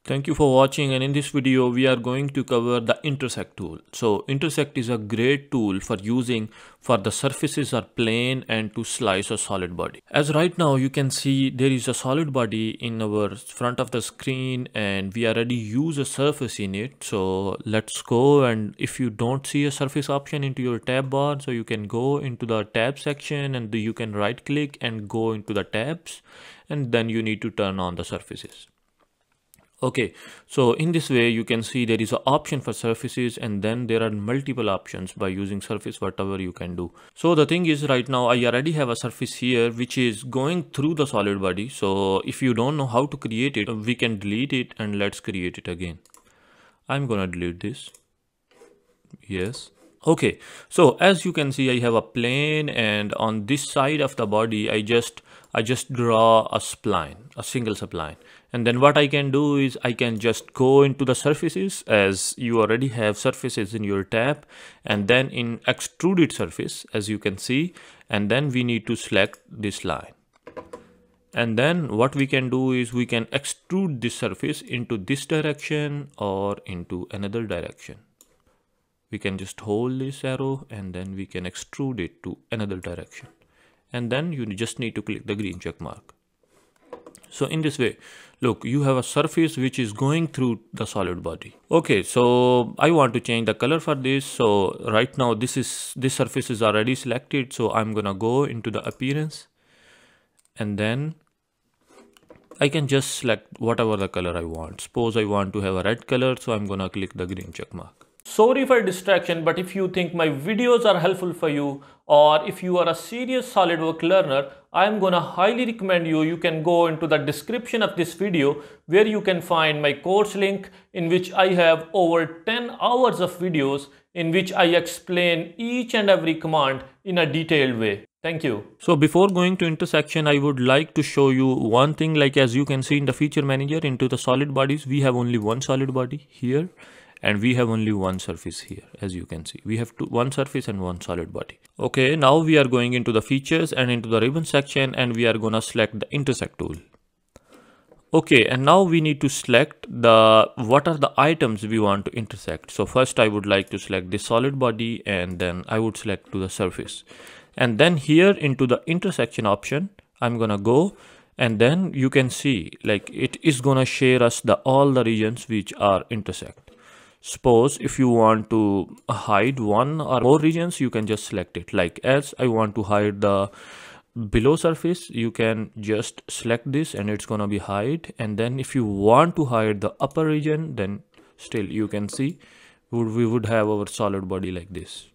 Thank you for watching, and in this video we are going to cover the Intersect tool. So Intersect is a great tool for using for the surfaces are plane and to slice a solid body. As right now you can see there is a solid body in our front of the screen and we already use a surface in it. So let's go, and if you don't see a surface option into your tab bar, so you can go into the tab section and you can right click and go into the tabs, and then you need to turn on the surfaces. Okay, so in this way you can see there is an option for surfaces, and then there are multiple options by using surface, whatever you can do. So the thing is, right now I already have a surface here which is going through the solid body. So if you don't know how to create it, we can delete it and let's create it again. I'm gonna delete this. Yes. Okay, so as you can see I have a plane, and on this side of the body I just draw a spline, a single spline, and then what I can do is I can just go into the surfaces, as you already have surfaces in your tab, and then in extruded surface, as you can see, and then we need to select this line, and then what we can do is we can extrude this surface into this direction or into another direction. We can just hold this arrow and then we can extrude it to another direction, and then you just need to click the green check mark. So in this way, look, you have a surface which is going through the solid body. Okay, so I want to change the color for this. So right now this surface is already selected, so I'm gonna go into the appearance, and then I can just select whatever the color I want. Suppose I want to have a red color, so I'm gonna click the green check mark. Sorry for distraction, but if you think my videos are helpful for you, or if you are a serious SolidWorks learner, I am gonna highly recommend you can go into the description of this video where you can find my course link, in which I have over 10 hours of videos in which I explain each and every command in a detailed way. Thank you. So before going to intersection, I would like to show you one thing. Like as you can see in the feature manager, into the solid bodies, we have only one solid body here, and we have only one surface here. As you can see, we have one surface and one solid body. Okay, now we are going into the features and into the ribbon section, and we are gonna select the intersect tool. Okay, and now we need to select what are the items we want to intersect. So first I would like to select the solid body, and then I would select to the surface, and then here into the intersection option I'm gonna go, and then you can see like it is gonna share us all the regions which are intersect. Suppose if you want to hide one or more regions, you can just select it. Like as I want to hide the below surface, you can just select this and it's gonna be hide. And then if you want to hide the upper region, then still you can see we would have our solid body like this.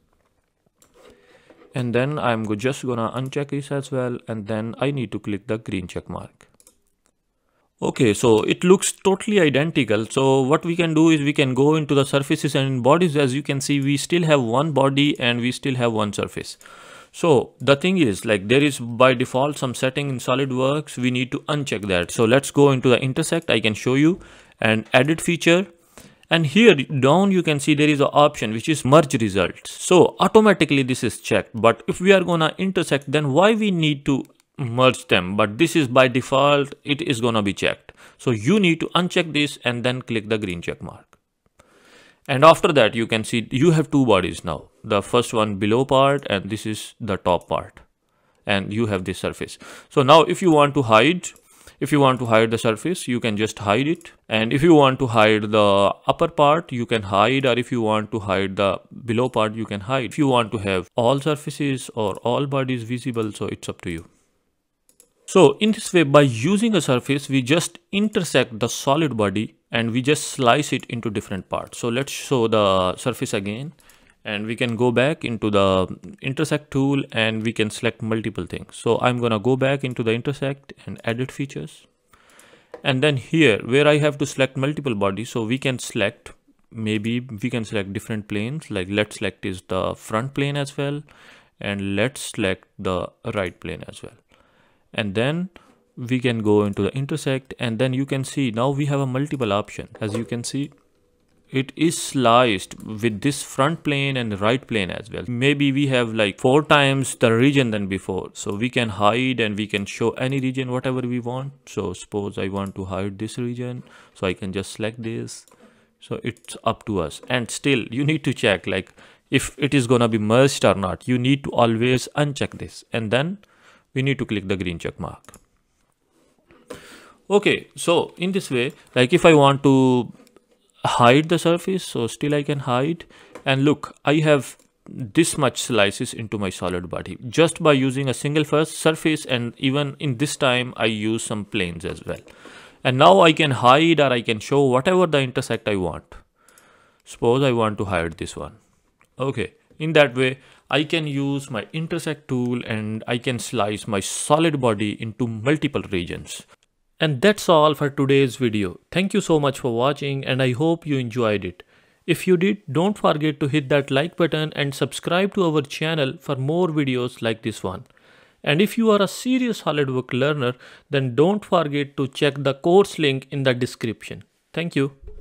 And then I'm just gonna uncheck this as well, and then I need to click the green check mark. Okay, so it looks totally identical. So what we can do is we can go into the surfaces, and in bodies, as you can see, we still have one body and we still have one surface. So the thing is, like, there is by default some setting in SolidWorks, we need to uncheck that. So let's go into the intersect. I can show you and edit feature. And here down you can see there is an option which is merge results. So automatically this is checked. But if we are gonna intersect, then why we need to merge them? But this is by default, it is gonna be checked. So you need to uncheck this and then click the green check mark. And after that you can see you have two bodies now. The first one below part, and this is the top part, and you have this surface. So now if you want to hide the surface, you can just hide it, and if you want to hide the upper part, you can hide, or if you want to hide the below part, you can hide. If you want to have all surfaces or all bodies visible, so it's up to you. So in this way, by using a surface, we just intersect the solid body and we just slice it into different parts. So let's show the surface again, and we can go back into the intersect tool and we can select multiple things. So I'm gonna go back into the intersect and edit features, and then here where I have to select multiple bodies, so we can select, maybe we can select different planes. Like let's select is the front plane as well, and let's select the right plane as well. And then we can go into the intersect, and then you can see now we have a multiple option. As you can see, it is sliced with this front plane and right plane as well. Maybe we have like 4 times the region than before. So we can hide and we can show any region whatever we want. So suppose I want to hide this region, so I can just select this. So it's up to us. And still you need to check like if it is gonna be merged or not. You need to always uncheck this, and then we need to click the green check mark. Okay, so in this way, like if I want to hide the surface, so still I can hide. And look, I have this much slices into my solid body just by using a single first surface, and even in this time I use some planes as well. And now I can hide or I can show whatever the intersect I want. Suppose I want to hide this one. Okay, in that way I can use my intersect tool and I can slice my solid body into multiple regions. And that's all for today's video. Thank you so much for watching, and I hope you enjoyed it. If you did, don't forget to hit that like button and subscribe to our channel for more videos like this one. And if you are a serious SolidWorks learner, then don't forget to check the course link in the description. Thank you.